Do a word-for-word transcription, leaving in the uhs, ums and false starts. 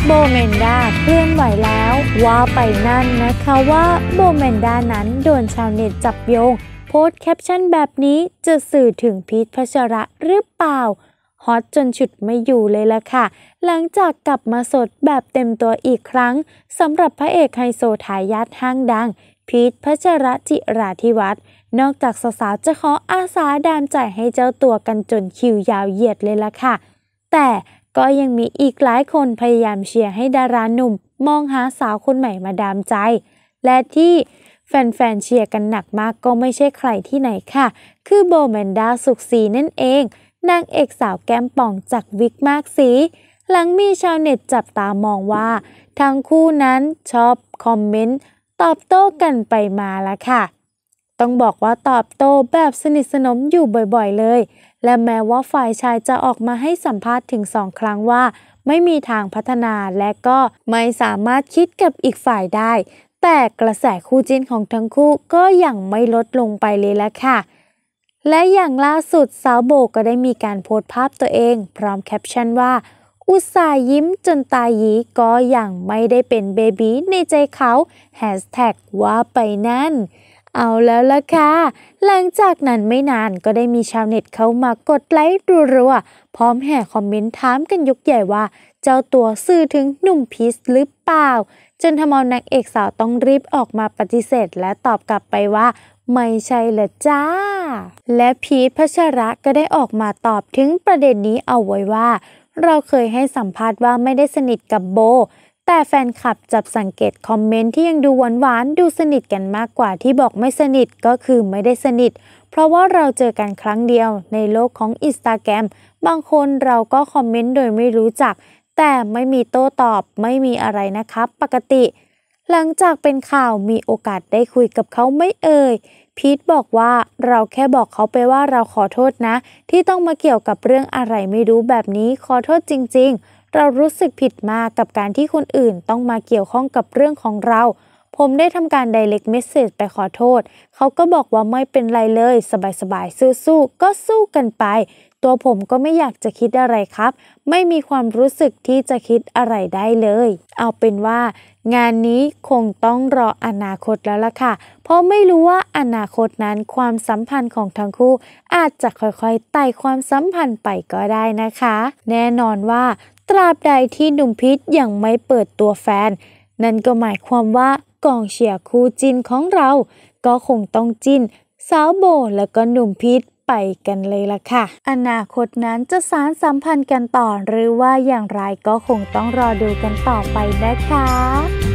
โบเมนดาเคลื่อนไหวแล้วว่าไปนั่นนะคะว่าโบเมนดานั้นโดนชาวเน็ตจับโยงโพสต์แคปชั่นแบบนี้จะสื่อถึงพีทพัชระหรือเปล่าฮอตจนฉุดไม่อยู่เลยล่ะค่ะหลังจากกลับมาสดแบบเต็มตัวอีกครั้งสำหรับพระเอกไฮโซทายาทห้างดังพีทพัชระจิราธิวัฒน์นอกจากสาวๆจะขออาสาดามใจให้เจ้าตัวกันจนคิวยาวเหยียดเลยล่ะค่ะแต่ก็ยังมีอีกหลายคนพยายามเชียร์ให้ดาราหนุ่มมองหาสาวคนใหม่มาดามใจและที่แฟนๆเชียร์กันหนักมากก็ไม่ใช่ใครที่ไหนค่ะคือโบแมนดาสุขศรีนั่นเองนางเอกสาวแก้มป่องจากวิกมากสีหลังมีชาวเน็ตจับตามองว่าทั้งคู่นั้นชอบคอมเมนต์ตอบโต้กันไปมาละค่ะต้องบอกว่าตอบโต้แบบสนิทสนมอยู่บ่อยๆเลยและแม้ว่าฝ่ายชายจะออกมาให้สัมภาษณ์ถึงสองครั้งว่าไม่มีทางพัฒนาและก็ไม่สามารถคิดกับอีกฝ่ายได้แต่กระแสคู่จิ้นของทั้งคู่ก็ยังไม่ลดลงไปเลยละค่ะและอย่างล่าสุดสาวโบก็ได้มีการโพสต์ภาพตัวเองพร้อมแคปชั่นว่าอุตส่าห์ยิ้มจนตาหยีก็ยังไม่ได้เป็นเบบีในใจเขาแฮชแท็กว่าไปนั่นเอาแล้วล่ะค่ะหลังจากนั้นไม่นานก็ได้มีชาวเน็ตเข้ามากดไลค์รัวๆพร้อมแห่คอมเมนต์ถามกันยกใหญ่ว่าเจ้าตัวสื่อถึงหนุ่มพีชหรือเปล่าจนทำเอานางเอกสาวต้องรีบออกมาปฏิเสธและตอบกลับไปว่าไม่ใช่ละจ้าและพีชพัชระก็ได้ออกมาตอบถึงประเด็นนี้เอาไว้ว่าเราเคยให้สัมภาษณ์ว่าไม่ได้สนิทกับโบแต่แฟนคลับจับสังเกตคอมเมนต์ที่ยังดูหวานๆดูสนิทกันมากกว่าที่บอกไม่สนิทก็คือไม่ได้สนิทเพราะว่าเราเจอกันครั้งเดียวในโลกของ Instagram บางคนเราก็คอมเมนต์โดยไม่รู้จักแต่ไม่มีโต้ตอบไม่มีอะไรนะครับปกติหลังจากเป็นข่าวมีโอกาสได้คุยกับเขาไม่เอ่ยพีทบอกว่าเราแค่บอกเขาไปว่าเราขอโทษนะที่ต้องมาเกี่ยวกับเรื่องอะไรไม่รู้แบบนี้ขอโทษจริงๆเรารู้สึกผิดมากกับการที่คนอื่นต้องมาเกี่ยวข้องกับเรื่องของเราผมได้ทำการ direct message ไปขอโทษเขาก็บอกว่าไม่เป็นไรเลยสบายๆสู้ๆก็สู้กันไปตัวผมก็ไม่อยากจะคิดอะไรครับไม่มีความรู้สึกที่จะคิดอะไรได้เลยเอาเป็นว่างานนี้คงต้องรออนาคตแล้วล่ะค่ะเพราะไม่รู้ว่าอนาคตนั้นความสัมพันธ์ของทั้งคู่อาจจะค่อยๆไต่ความสัมพันธ์ไปก็ได้นะคะแน่นอนว่าตราบใดที่หนุ่มพีทยังไม่เปิดตัวแฟนนั่นก็หมายความว่ากองเชียร์คู่จิ้นของเราก็คงต้องจิ้นสาวโบและก็หนุ่มพีทไปกันเลยล่ะค่ะอนาคตนั้นจะสานสัมพันธ์กันต่อหรือว่าอย่างไรก็คงต้องรอดูกันต่อไปนะคะ